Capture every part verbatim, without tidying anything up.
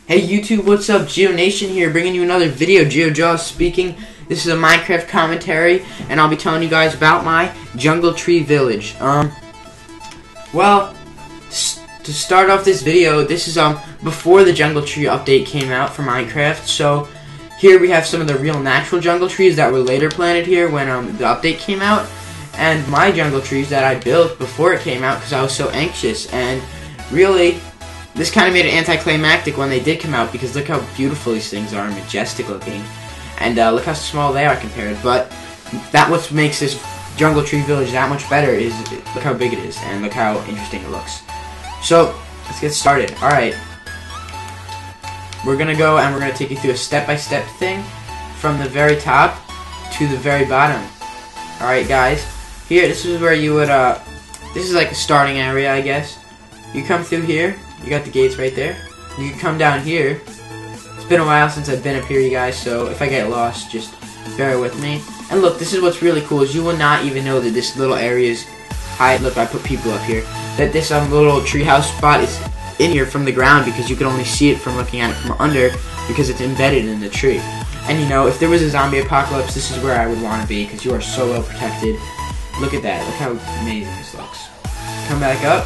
Hey YouTube, what's up? GeoNation here, bringing you another video. GeoJaws speaking. This is a Minecraft commentary, and I'll be telling you guys about my Jungle Tree Village. Um, well, to start off this video, this is um before the Jungle Tree update came out for Minecraft. So here we have some of the real natural jungle trees that were later planted here when um the update came out, and my jungle trees that I built before it came out because I was so anxious. And really, this kind of made it anticlimactic when they did come out, because look how beautiful these things are, majestic looking, and uh, look how small they are compared. But that what makes this Jungle Tree Village that much better is look how big it is and look how interesting it looks. So let's get started. All right, we're gonna go and we're gonna take you through a step-by-step thing from the very top to the very bottom. All right, guys. Here, this is where you would uh, this is like the starting area, I guess. You come through here. You got the gates right there. You can come down here. It's been a while since I've been up here, you guys, so if I get lost, just bear with me. And look, this is what's really cool, is you will not even know that this little area is high. Look, I put people up here. That this um, little treehouse spot is in here from the ground, because you can only see it from looking at it from under, because it's embedded in the tree. And you know, if there was a zombie apocalypse, this is where I would want to be, because you are so well protected. Look at that. Look how amazing this looks. Come back up.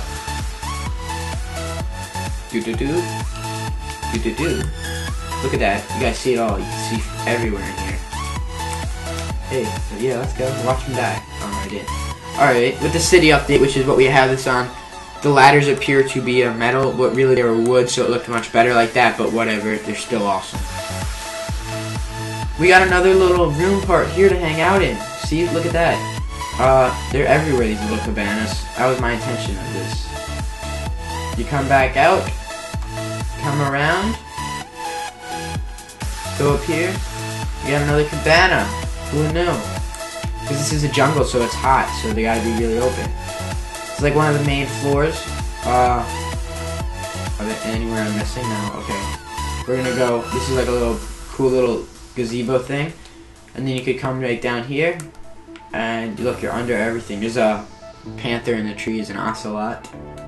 Do do do. Do do do. Look at that. You guys see it all. You can see everywhere in here. Hey, so yeah, let's go. Watch him die. Oh, I did. Alright, with the city update, which is what we have this on, the ladders appear to be a metal, but really they were wood, so it looked much better like that, but whatever, they're still awesome. We got another little room part here to hang out in. See, look at that. Uh, they're everywhere, these little cabanas. That was my intention of this. You come back out, come around, go up here, you got another cabana. Who knew? Because this is a jungle, so it's hot, so they gotta be really open. It's like one of the main floors. Uh, are there anywhere I'm missing? No, okay. We're gonna go, this is like a little, cool little gazebo thing. And then you could come right down here, and look, you're under everything. There's a panther in the trees, an ocelot.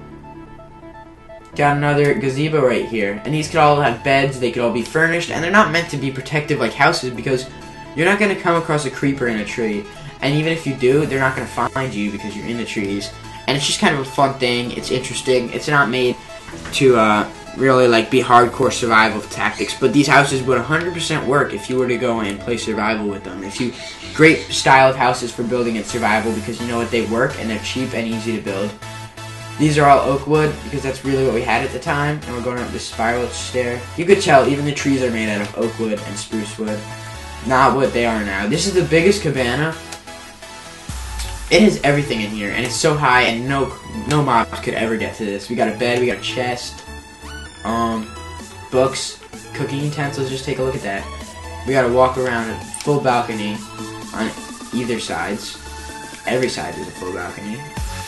Got another gazebo right here, and these could all have beds, they could all be furnished, and they're not meant to be protective like houses, because you're not going to come across a creeper in a tree, and even if you do, they're not going to find you because you're in the trees. And it's just kind of a fun thing, it's interesting, it's not made to uh, really like be hardcore survival tactics, but these houses would one hundred percent work if you were to go and play survival with them. If you, great style of houses for building in survival, because you know what, they work and they're cheap and easy to build. These are all oak wood, because that's really what we had at the time, and we're going up this spiral stair. You could tell even the trees are made out of oak wood and spruce wood. Not what they are now. This is the biggest cabana. It has everything in here, and it's so high, and no no mobs could ever get to this. We got a bed, we got a chest, um, books, cooking utensils. Just take a look at that. We got to walk around a full balcony on either sides. Every side is a full balcony.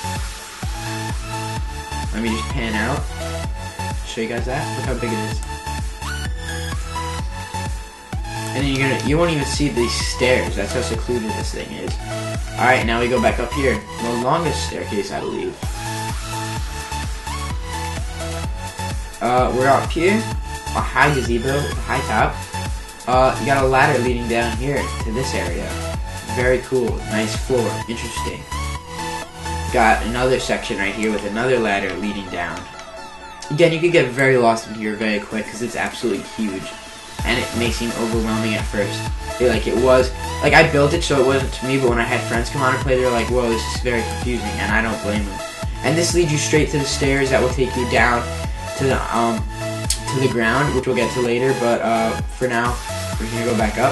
Let me just pan out, show you guys that. Look how big it is. And then you're gonna, you won't even see these stairs. That's how secluded this thing is. All right, now we go back up here. The longest staircase, I believe. Uh, we're up here, a high gazebo, a high top. Uh, you got a ladder leading down here to this area. Very cool, nice floor, interesting. Got another section right here with another ladder leading down. Again, you could get very lost in here very quick because it's absolutely huge, and it may seem overwhelming at first. It, like it was, like I built it so it wasn't to me, but when I had friends come on and play, they were like, "Whoa, this is very confusing," and I don't blame them. And this leads you straight to the stairs that will take you down to the um to the ground, which we'll get to later. But uh, for now, we're gonna go back up.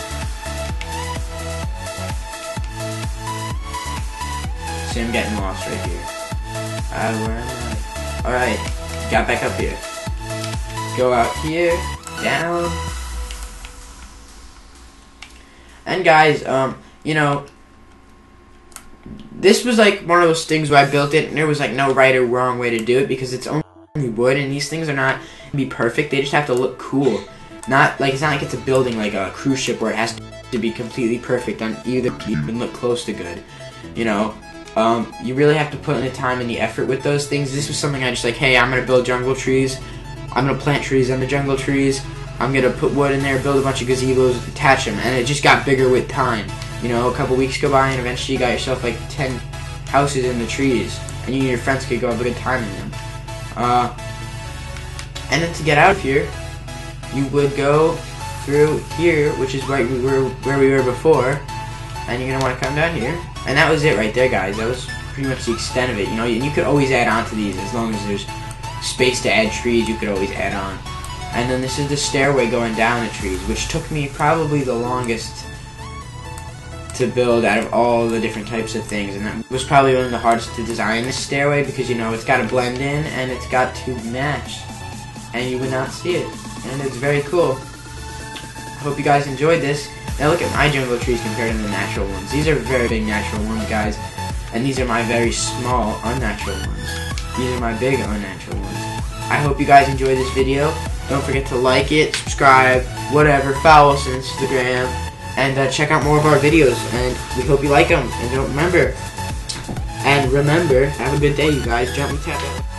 I'm getting lost right here. Uh, where am I? Alright, got back up here. Go out here, down. And guys, um, you know, this was like one of those things where I built it and there was like no right or wrong way to do it, because it's only wood and these things are not gonna be perfect. They just have to look cool. Not like, it's not like it's a building like a cruise ship where it has to be completely perfect on either, even look close to good. You know, Um, you really have to put in the time and the effort with those things. This was something I just like, hey, I'm gonna build jungle trees. I'm gonna plant trees on the jungle trees. I'm gonna put wood in there, build a bunch of gazebos, attach them, and it just got bigger with time. You know, a couple weeks go by, and eventually you got yourself like ten houses in the trees, and you and your friends could go have a good time in them. Uh, and then to get out of here, you would go through here, which is right we were where we were before, and you're gonna want to come down here. And that was it right there, guys. That was pretty much the extent of it. You know, and you could always add on to these as long as there's space to add trees. You could always add on. And then this is the stairway going down the trees, which took me probably the longest to build out of all the different types of things, and that was probably one of the hardest to design, this stairway, because, you know, it's got to blend in and it's got to match, and you would not see it, and it's very cool. I hope you guys enjoyed this. Now look at my jungle trees compared to the natural ones. These are very big natural ones, guys, and these are my very small unnatural ones. These are my big unnatural ones. I hope you guys enjoyed this video. Don't forget to like it, subscribe, whatever, follow us on Instagram, and uh, check out more of our videos, and we hope you like them. And don't remember, and remember, have a good day, you guys. Gently tap it.